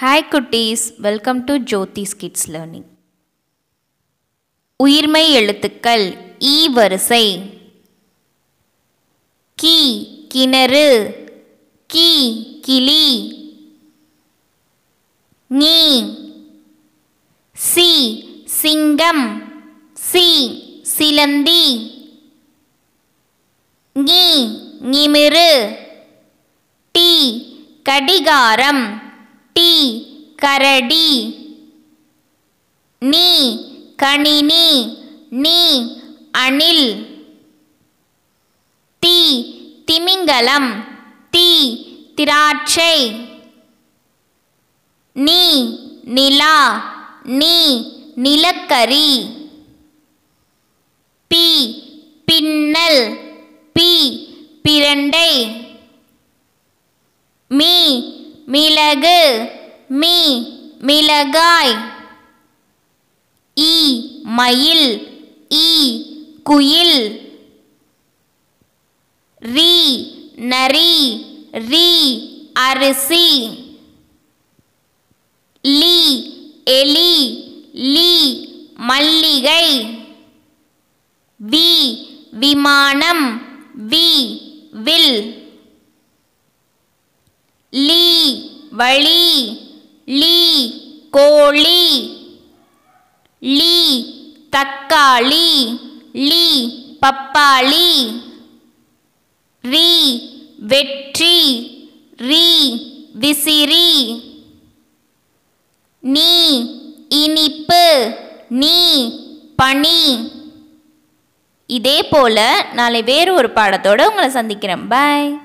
Hi Kutties, welcome to jothiskidslearning. uyirmei eluthukal ஈ வரிசை. கி கிணறு, கி கிளி. ஞி சி சிங்கம், சி சிலந்தி. ஞி ஞிமிரு. டி கடிகாரம், டி கரடி. நீ கணினி, நீ அணில். தி திமிங்கலம், தி திராட்சை. நீ நிலா, நீ நிலக்கரி. பி பின்னல், பி பிரண்டை. மீ மிளகு, மீ மிளகாய். ஈ மயில், ஈ குயில். ரி நரி, ரி அரிசி. லி எலி, லி மல்லிகை. வி விமானம், வி வில். லீ வழி, லீ கோழி. லீ தக்காளி, லீ பப்பாளி. ரி வெற்றி, ரி விசிறி. நீ இனிப்பு, நீ பனி. இதே போல நாளை வேறு ஒரு பாடத்தோடு உங்களை சந்திக்கிறேன். பை.